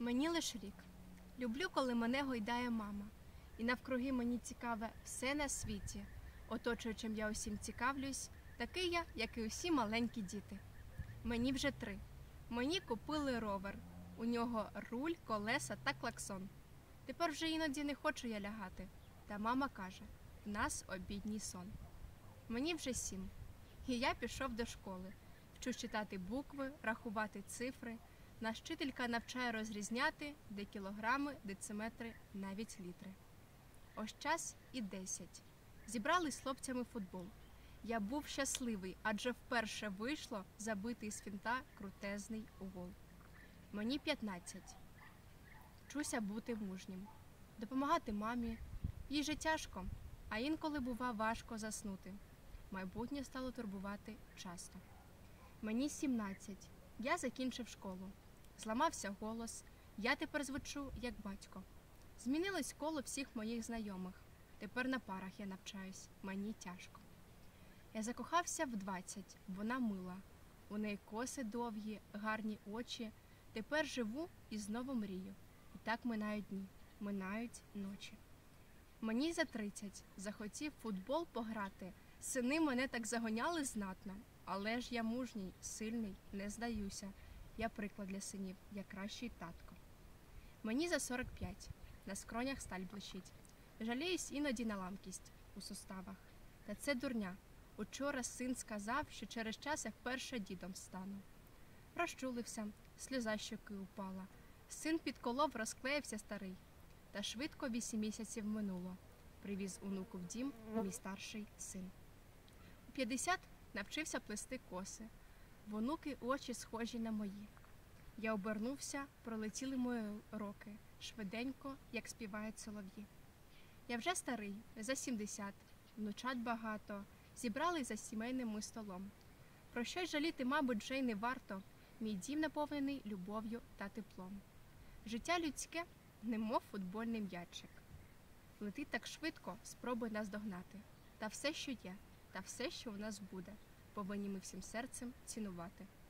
Мені лиш рік. Люблю, коли мене гойдає мама. І навкруги мені цікаве все на світі. Оточуючим я усім цікавлюсь, такий я, як і усі маленькі діти. Мені вже 3. Мені купили ровер. У нього руль, колеса та клаксон. Тепер вже іноді не хочу я лягати. Та мама каже, в нас обідній сон. Мені вже 7. І я пішов до школи. Вчу читати букви, рахувати цифри. Наш вчителька навчає розрізняти, де кілограми, дециметри, навіть літри. Ось час і 10. Зібрали з хлопцями футбол. Я був щасливий, адже вперше вийшло забитий з фінта крутезний гол. Мені 15. Вчуся бути мужнім. Допомагати мамі. Їй же тяжко, а інколи бува важко заснути. Майбутнє стало турбувати часто. Мені 17. Я закінчив школу. Зламався голос. Я тепер звучу як батько. Змінилось коло всіх моїх знайомих. Тепер на парах я навчаюсь. Мені тяжко. Я закохався в 20. Вона мила. У неї коси довгі, гарні очі. Тепер живу і знову мрію. І так минають дні, минають ночі. Мені за 30. Захотів футбол пограти. Сини мене так загоняли знатно. Але ж я мужній, сильний, не здаюся. Я приклад для синів, я кращий татко. Мені за 45. На скронях сталь блищить. Жаліюсь іноді на ламкість у суставах. Та це дурня. Учора син сказав, що через час я вперше дідом стану. Розчулився, сльоза щоки упала. Син підколов, розклеївся старий. Та швидко 8 місяців минуло. Привіз онуку в дім мій старший син. У 50 навчився плести коси. В онуки очі схожі на мої. Я обернувся, пролетіли мої роки, швиденько, як співають солов'ї. Я вже старий, за 70, внучат багато, зібрали за сімейним ми столом. Про щось жаліти, мабуть, вже й не варто, мій дім наповнений любов'ю та теплом. Життя людське, немов футбольний м'ячик. Летить так швидко, спробуй нас догнати. Та все, що є, та все, що у нас буде, повинні ми всім серцем цінувати.